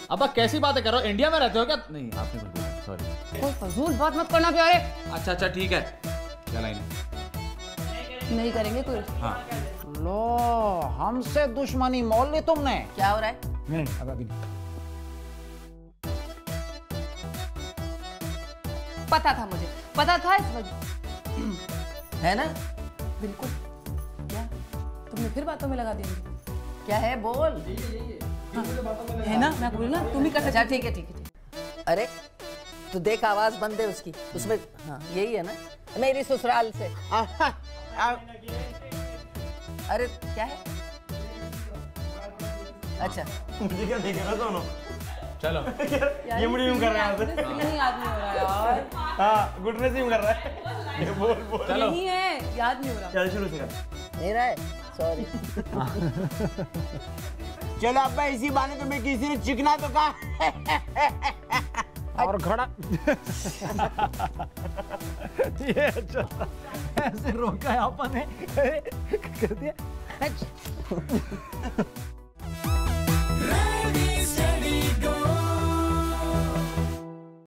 अब कैसी बातें करो, इंडिया में रहते हो क्या? नहीं आपने कुछ बोला, सॉरी। कोई फजूल बात मत करना प्यारे। अच्छा अच्छा ठीक है, क्या लाइन? नहीं करेंगे कोई। हाँ लो, हमसे दुश्मनी मोल ली तुमने। क्या हो रहा है? नहीं अब अभी नहीं। पता था मुझे, पता था इस वजह है ना? बिल्कुल। क्या तुमने फिर बातों में लगा दिया? क्या है बोल। हाँ, है ना, मैं बोलूँ ना, तुम ही कर सकते। अच्छा ठीक है ठीक है। अरे तो देख आवाज बंद है उसकी, उसमें हाँ यही है ना, मेरी ससुराल से। अरे क्या है? अच्छा मुझे क्या देख रहा दोनों? चलो ये मुझे यूं कर रहा है। नहीं याद नहीं हो रहा यार। हाँ गुडनेस यूं कर रहा है। ये बोल बोल। चलो नहीं है, याद नहीं हो रहा। चल शुरू से कर। नहीं रहा है, सॉरी। चलो अब्बा इसी बहाने तुम्हें किसी ने चिकना तो कहा। और खड़ा। ये अच्छा ऐसे रोका है आपने, कर दिया।